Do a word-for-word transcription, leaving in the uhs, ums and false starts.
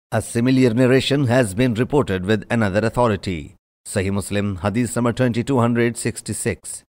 A similar narration has been reported with another authority. Sahih Muslim Hadees number twenty-two sixty-six.